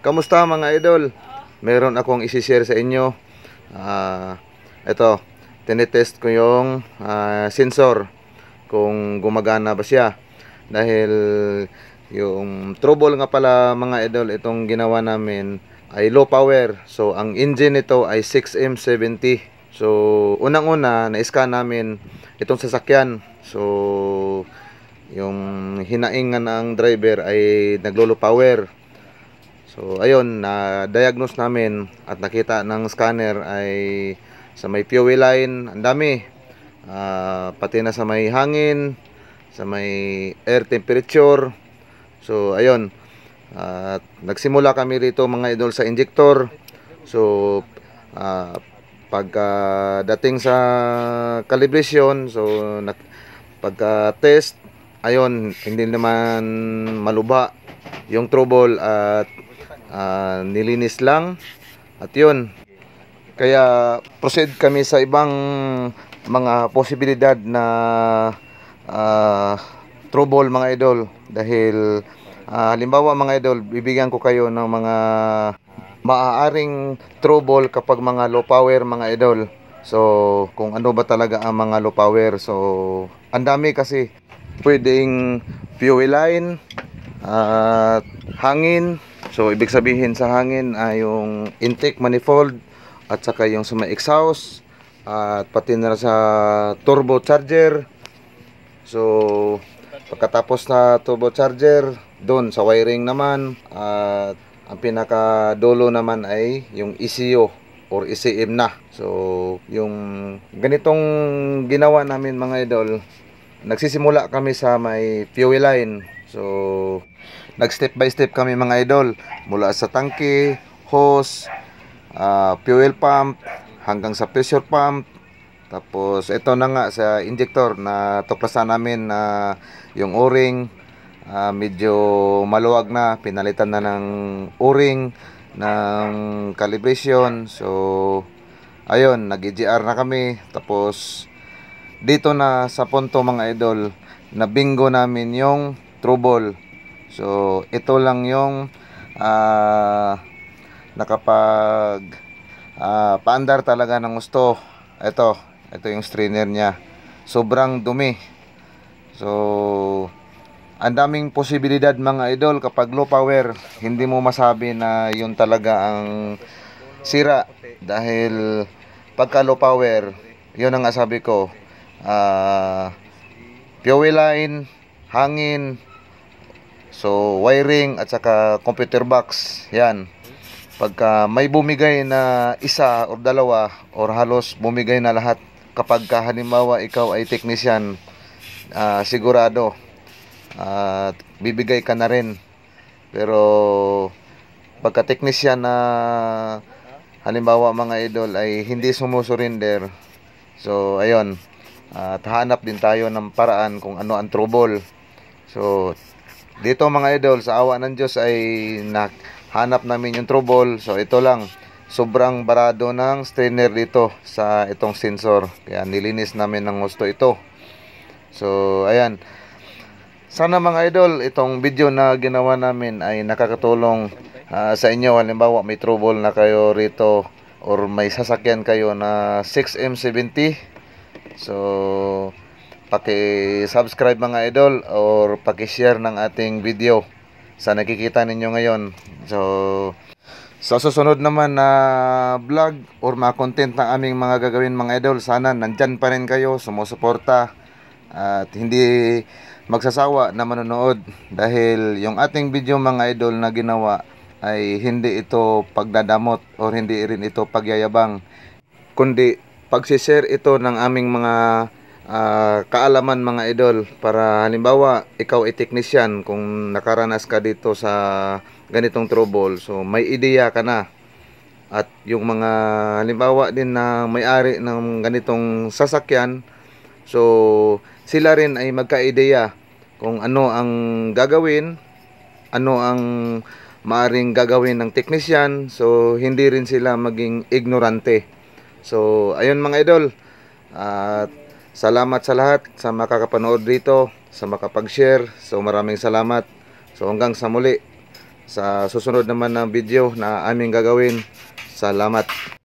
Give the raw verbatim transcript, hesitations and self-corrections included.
Kamusta mga idol? Meron akong isi-share sa inyo. Ah, ito, tinetest ko yung ah, sensor kung gumagana ba siya. Dahil yung trouble nga pala mga idol, itong ginawa namin ay low power. So ang engine nito ay six M seventy. So unang-una na-scan namin itong sasakyan. So yung hinaing nga ng driver ay naglo-low power. So ayun, na-diagnose namin at nakita ng scanner ay sa may fuel line, ang dami. Uh, pati na sa may hangin, sa may air temperature. So ayun, uh, nagsimula kami rito mga idol sa injector. So uh, pagka dating sa calibration, so pagka test, ayun, hindi naman malubha yung trouble at uh, nilinis lang at yun. Kaya proceed kami sa ibang mga posibilidad na uh, trouble mga idol. Dahil uh, halimbawa mga idol, bibigyan ko kayo ng mga maaaring trouble kapag mga low power mga idol. So kung ano ba talaga ang mga low power. So ang dami kasi, pwedeng fuel line at uh, hangin. So ibig sabihin sa hangin ay yung intake manifold at saka yung sa may exhaust at pati na sa turbo charger. So pagkatapos na turbo charger, doon sa wiring naman at ang pinaka dulo naman ay yung E C U or E C M na. So yung ganitong ginawa namin mga idol, nagsisimula kami sa may fuel line. So nag step by step kami mga idol, mula sa tangke, hose, uh, fuel pump hanggang sa pressure pump. Tapos ito na nga sa injector, na tuklasan namin na yung o-ring uh, medyo maluwag na, pinalitan na ng o-ring ng calibration. So ayun, nag-E G R na kami. Tapos dito na sa punto mga idol, na bingo namin yung trouble. So ito lang yung uh, nakapag uh, paandar talaga ng gusto. Ito, ito yung strainer niya. Sobrang dumi. So ang daming posibilidad mga idol kapag low power. Hindi mo masabi na yun talaga ang sira. Dahil pagka low power, yun ang sabi ko, uh, fuel line, hangin, so wiring at saka computer box, yan. Pagka may bumigay na isa o dalawa or halos bumigay na lahat, kapag ka halimbawa ikaw ay technician, uh, sigurado at uh, bibigay ka na rin. Pero pagka technician na halimbawa mga idol ay hindi sumusurrender, so ayun, at uh, hanap din tayo ng paraan kung ano ang trouble. So dito mga idol, sa awa ng Diyos ay nahanap namin yung trouble. So ito lang, sobrang barado ng strainer dito sa itong sensor, kaya nilinis namin ng gusto ito. So ayan, sana mga idol, itong video na ginawa namin ay nakakatulong uh, sa inyo. Halimbawa may trouble na kayo rito or may sasakyan kayo na six M seventy. So paki-subscribe mga idol or paki-share ng ating video sa nakikita ninyo ngayon. So sa susunod naman na vlog or mga content ng aming mga gagawin mga idol, sana nandyan pa rin kayo, sumusuporta at hindi magsasawa na manonood. Dahil yung ating video mga idol na ginawa ay hindi ito pagdadamot or hindi rin ito pagyayabang, kundi pagsishare ito ng aming mga Uh, kaalaman mga idol, para halimbawa ikaw ay technician, kung nakaranas ka dito sa ganitong trouble, so may ideya ka na. At yung mga halimbawa din na may-ari ng ganitong sasakyan, so sila rin ay magka-ideya kung ano ang gagawin, ano ang maaring gagawin ng technician. So hindi rin sila maging ignorante. So ayun mga idol, at uh, salamat sa lahat sa makakapanood dito, sa makapag-share. So maraming salamat. So hanggang sa muli. sa susunod naman na video na aming gagawin. Salamat.